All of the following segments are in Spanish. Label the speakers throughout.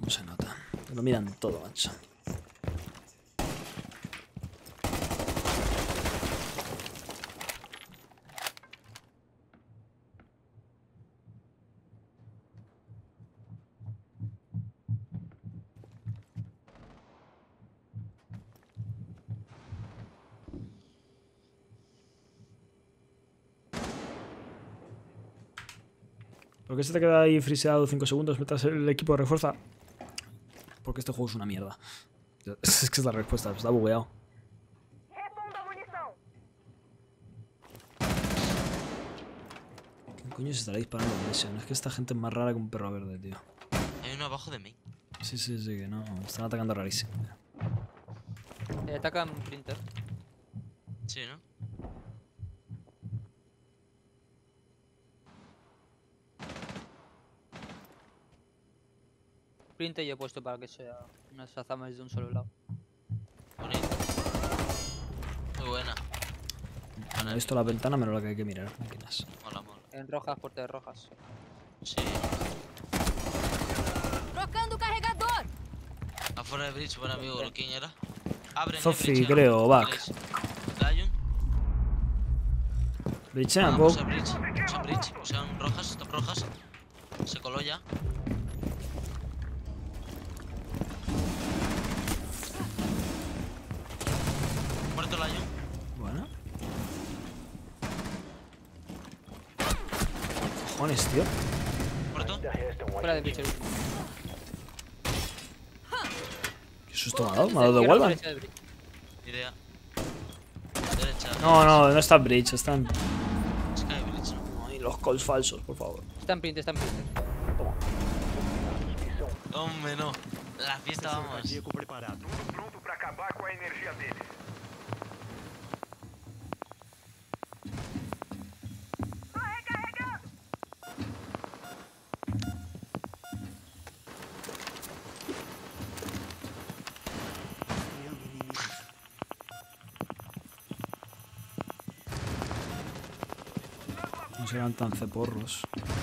Speaker 1: No se nota. Lo miran todo, macho. ¿Por qué se te queda ahí friseado 5 segundos mientras el equipo refuerza? Porque este juego es una mierda. Es que es la respuesta, está bugueado. ¿Quién coño se estará disparando en Mission? Es que esta gente es más rara que un perro verde, tío.
Speaker 2: Hay uno abajo de mí.
Speaker 1: Sí, que no. Están atacando rarísimo.
Speaker 3: Atacan Printer.
Speaker 2: Sí, ¿no?
Speaker 3: Printer yo he puesto para que sea unas azamas de un solo lado.
Speaker 2: Bonito. Muy buena.
Speaker 1: No he visto la ventana, menos la que hay que mirar. Máquinas.
Speaker 2: Mola, mola.
Speaker 3: En rojas, puertas de rojas.
Speaker 2: Sí.
Speaker 4: Trocando carregador.
Speaker 2: Afuera de Bridge, buen amigo. ¿Quién era? Abre.
Speaker 1: Sophie, creo, o Back.
Speaker 2: Lion.
Speaker 1: Brechean,
Speaker 2: Vamos
Speaker 1: Bob.
Speaker 2: a Bridge. Usan Bridge. Usan rojas, top rojas. Se coló ya. Muerto Lion.
Speaker 1: Bueno. Cojones, tío.
Speaker 2: Muerto.
Speaker 3: Fuera de Bridge.
Speaker 1: ¿Qué susto me ha dado? ¿Me ha dado de Wallbang?
Speaker 2: Idea. Derecha.
Speaker 1: No está en Bridge, está en...
Speaker 2: Sky Bridge, ¿no?
Speaker 1: Ay, los calls falsos, por favor.
Speaker 3: Está en Printer, está en Printer.
Speaker 2: Hombre, no. La fiesta vamos.
Speaker 5: Tudo pronto para acabar com a energia deles.
Speaker 1: No serán tan ceporros.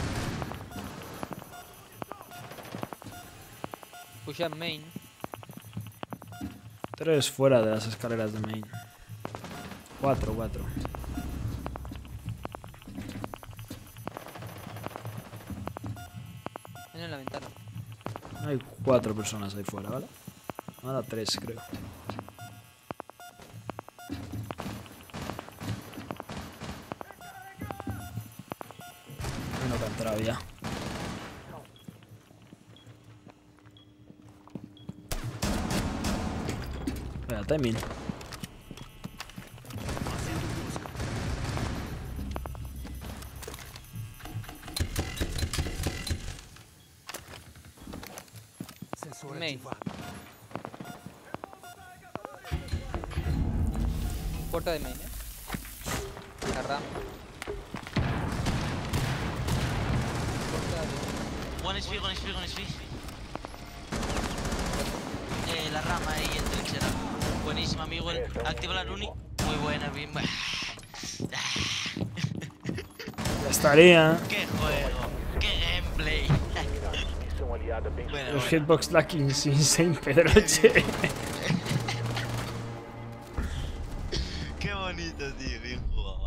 Speaker 3: Pushan main.
Speaker 1: 3 fuera de las escaleras de main. 4.
Speaker 3: En la ventana.
Speaker 1: Hay 4 personas ahí fuera, ¿vale? Ahora 3, creo. Uno que ha entrado ya. Vaya timing.
Speaker 3: Main. Puerta de main, La RAM. Puerta de...
Speaker 2: One HP. La rama ahí en trinchera. Buenísima, amigo. Activa la Runi. Muy buena, bien.
Speaker 1: Ya estaría.
Speaker 2: ¡Qué juego! ¡Qué gameplay!
Speaker 5: Missão aliada bem
Speaker 2: Bueno,
Speaker 1: Los
Speaker 2: bueno.
Speaker 1: hitbox lacking insane Pedroche.
Speaker 2: Qué bonito, tío. Bien jugado.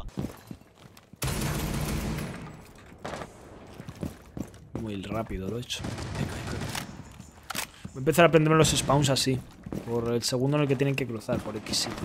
Speaker 1: Muy rápido lo he hecho. Voy a empezar a aprenderme los spawns así. Por el segundo en el que tienen que cruzar, por X sitio.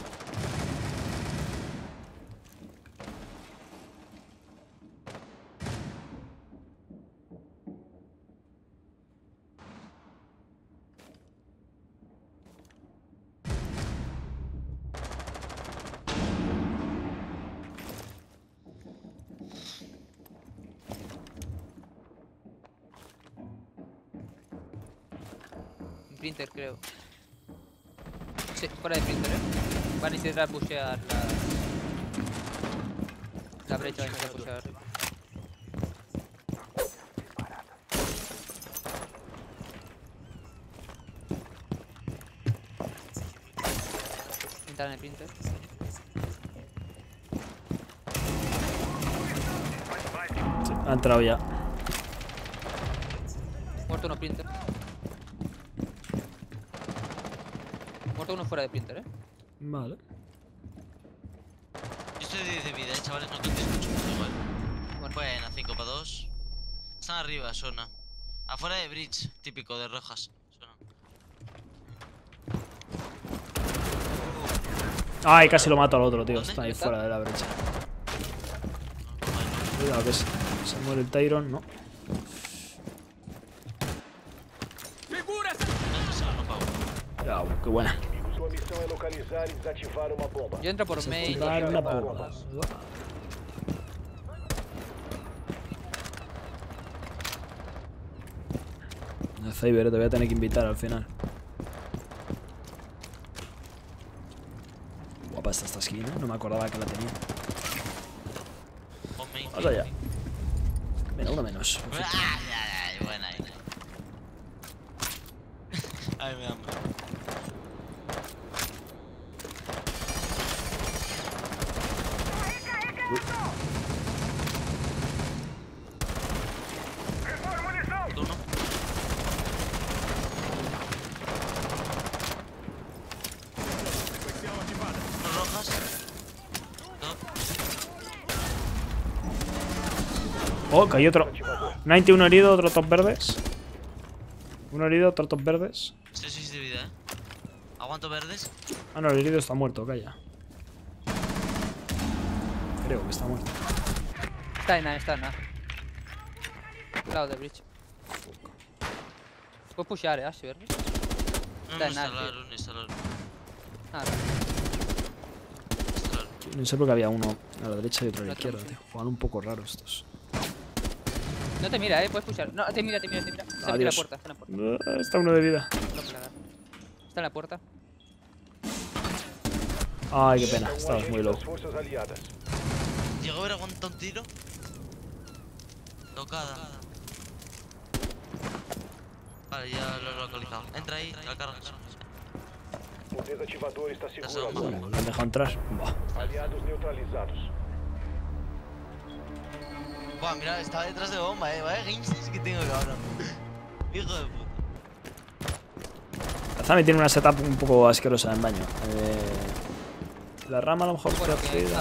Speaker 3: Printer, creo. Sí, fuera de Printer, Van a intentar pushear la brecha, van a intentar pushear. Entrar en el Printer.
Speaker 1: Sí, ha entrado ya.
Speaker 3: Muerto uno Printer. Muerto uno fuera de printer,
Speaker 1: Vale.
Speaker 2: Yo estoy de 10 de vida, chavales, no cantéis mucho, igual.
Speaker 3: Bueno.
Speaker 2: Buena, 5 para 2. Están arriba, zona. Afuera de bridge, típico de rojas. Zona.
Speaker 1: Ay, casi lo mato al otro, tío.
Speaker 2: ¿Dónde?
Speaker 1: Está ahí
Speaker 3: ¿Está?
Speaker 1: fuera de la brecha.
Speaker 2: Bueno,
Speaker 1: Cuidado que se muere el Tyron, ¿no?
Speaker 2: no se lo pago.
Speaker 1: Ya, qué buena.
Speaker 5: Sua missão é localizar e desativar uma bomba.
Speaker 3: Yo entro por main.
Speaker 1: Activar
Speaker 3: y
Speaker 1: una
Speaker 3: para
Speaker 1: bomba.
Speaker 3: bombas.
Speaker 1: El Cyber, te voy a tener que invitar al final. Guapa está esta skin, ¿eh? No me acordaba que la tenía.
Speaker 2: Ponme
Speaker 1: Vamos allá. Mira, uno menos.
Speaker 2: Ay, ay, ay, buena. Ay, me da hambre. Uno. Unos rojas. No.
Speaker 1: Oh, cayó otro. 91 herido, otro top verdes. Uno herido, otro top verdes.
Speaker 2: Estoy 6 de vida, Aguanto verdes.
Speaker 1: Ah, no, el herido está muerto, calla. Creo que está muerto.
Speaker 3: Está en nada, está en nada. Al lado del bridge. Puedes pushear, Ash, ¿verdad?
Speaker 2: No,
Speaker 3: Está en nada,
Speaker 2: instalar.
Speaker 3: Nada.
Speaker 1: No sé por qué había uno a la derecha y otro a la
Speaker 3: No,
Speaker 1: izquierda,
Speaker 3: no.
Speaker 1: tío. Juegan un poco raros estos.
Speaker 3: No te mira, puedes pushear. No, te mira. Está en la
Speaker 1: Adiós.
Speaker 3: puerta, está en la puerta.
Speaker 1: Está uno de vida.
Speaker 3: No puedo ganar. Está en la puerta.
Speaker 1: Ay, qué pena.
Speaker 5: É um
Speaker 1: Estabas
Speaker 5: agente
Speaker 1: muy low.
Speaker 5: das forças aliadas.
Speaker 2: Llegó a haber aguantado un tiro. Tocada. Vale, ya lo he localizado. Entra ahí, la cargas.
Speaker 5: O desativador está seguro
Speaker 2: Essa
Speaker 5: agora.
Speaker 1: Bueno, lo han dejado entrar. Buah.
Speaker 5: Aliados neutralizados.
Speaker 2: Buah, mira, estaba detrás de bomba, vaya gamesens que tengo, cabrón. Hijo de puta.
Speaker 1: Zami tiene una setup un poco asquerosa en baño. La rama a lo mejor
Speaker 3: Bueno,
Speaker 1: está
Speaker 3: que
Speaker 1: chida.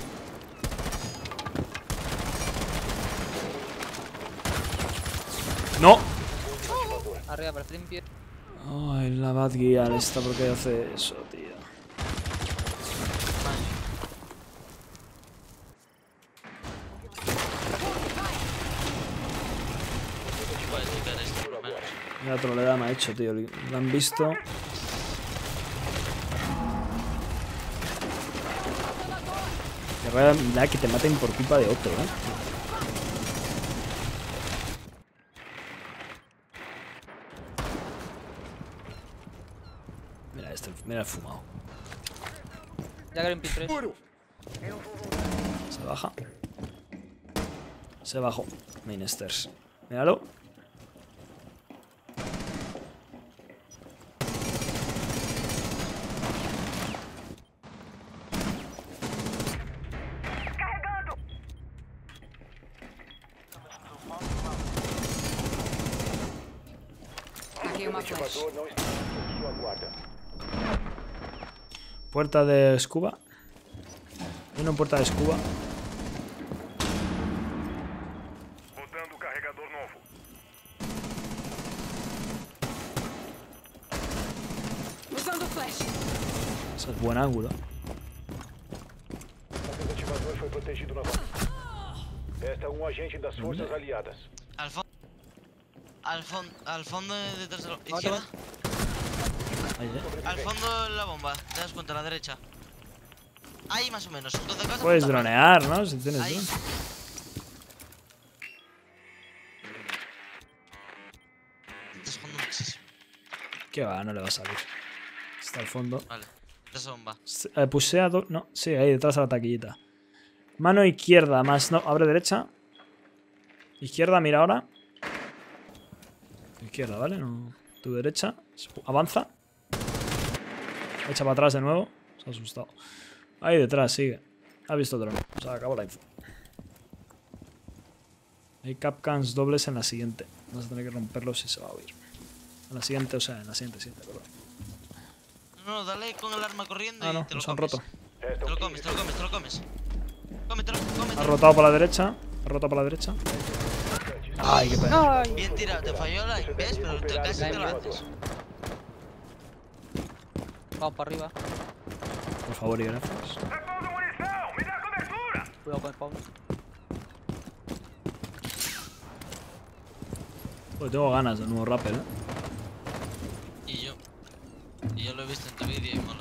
Speaker 1: ¡No!
Speaker 3: Arriba para Flimpier.
Speaker 1: Ay, la Bad Gear esta, ¿por qué hace eso, tío?
Speaker 2: Puede tocar esto por lo menos.
Speaker 1: Mira, troleada me ha hecho, tío. Lo han visto. Qué rara la que te maten por culpa de otro, ¿eh? Mira este, mira el fumado.
Speaker 3: Ya que en pin 3.
Speaker 1: Se baja. Se bajó. Mainsters. Míralo.
Speaker 4: Aqui uma flash.
Speaker 5: Desativador não está sob sua guarda.
Speaker 1: Puerta de escuba. Uno en puerta de escuba.
Speaker 5: Rodando o carregador novo.
Speaker 4: Usando flash.
Speaker 1: Ese es buen ángulo.
Speaker 5: O desativador foi protegido novamente. Esta é um agente das forças aliadas.
Speaker 2: Al fondo detrás de la izquierda.
Speaker 1: Ahí, ¿eh?
Speaker 2: Al fondo la bomba, te das cuenta, a la derecha. Ahí más o menos. Entonces, vas a
Speaker 1: Puedes
Speaker 2: apuntar.
Speaker 1: dronear, ¿no? Si tienes
Speaker 2: Ahí.
Speaker 1: drone.
Speaker 2: Estás jugando muchísimo.
Speaker 1: ¿Qué va? No le va a salir. Está al fondo.
Speaker 2: Vale, esa bomba.
Speaker 1: Pusea dos. No, sí, ahí detrás de la taquillita. Mano izquierda más. No, abre derecha. Izquierda, mira ahora. Izquierda, ¿vale? No. Tu derecha. Avanza. Echa para atrás de nuevo. Se ha asustado. Ahí detrás, sigue. Ha visto drone. O sea, acabó la info. Hay capcans dobles en la siguiente. Vas a tener que romperlos si se va a oír. En la siguiente, o sea, en la siguiente, perdón.
Speaker 2: No, dale con el arma corriendo
Speaker 1: Ah,
Speaker 2: y
Speaker 1: no,
Speaker 2: te lo
Speaker 1: nos han
Speaker 2: comes.
Speaker 1: roto.
Speaker 2: Te lo comes, te lo comes, te lo comes. Cómetelo,
Speaker 1: Ha
Speaker 2: cómetelo.
Speaker 1: rotado por la derecha. Ha rotado por la derecha. Ay, qué pena.
Speaker 3: Ay.
Speaker 2: Bien tirado, te falló la ¿ves? Pero casi te lo haces.
Speaker 3: Vamos para arriba.
Speaker 1: Por favor y gracias.
Speaker 3: Cuidado con el spawn.
Speaker 1: Pues tengo ganas del nuevo rappel,
Speaker 2: Y yo. Y yo lo he visto en tu vídeo y mola.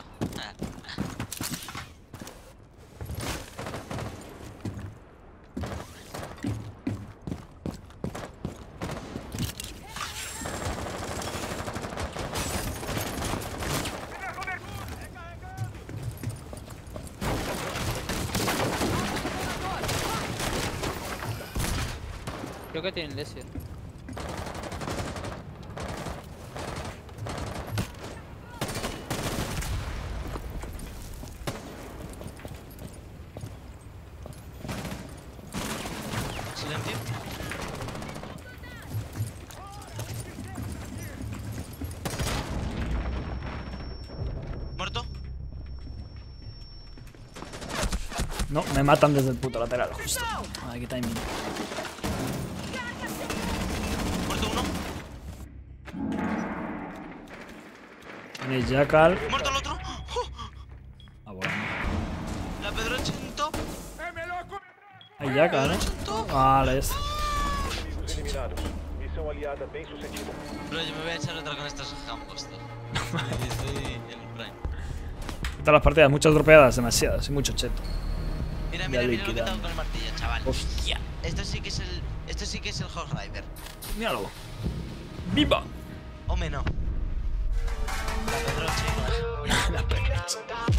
Speaker 3: Creo que tienen lesión.
Speaker 2: Silencio. ¿Muerto?
Speaker 1: No, me matan desde el puto lateral, justo. Ay, qué timing.
Speaker 2: ¿Muerto uno?
Speaker 1: Tenéis Jackal.
Speaker 2: ¿Muerto el otro?
Speaker 1: Ah, bueno.
Speaker 2: La Pedro Chento.
Speaker 1: Hay Jackal, ¿eh? Vale, es.
Speaker 5: Inimigos eliminados. Missão aliada bem sucedida.
Speaker 2: Bro, yo me voy a echar otra con estos campos, tío. Estoy en el prime.
Speaker 1: Todas las partidas, muchas dropeadas, demasiadas y mucho cheto.
Speaker 2: Mira,
Speaker 1: Ya
Speaker 2: mira, mira lo que
Speaker 1: liquidado.
Speaker 2: tengo con el martillo, chaval.
Speaker 1: Hostia.
Speaker 2: Esto sí que es el Hog Rider.
Speaker 1: Míralo. ¡Viva!
Speaker 2: Hombre, no. La Pedro Chento.
Speaker 1: La percha.